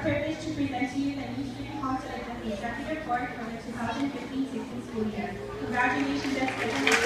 privilege to present to you the new student concert of the Executive Board for the 2015-16 school year. Congratulations, Jessica.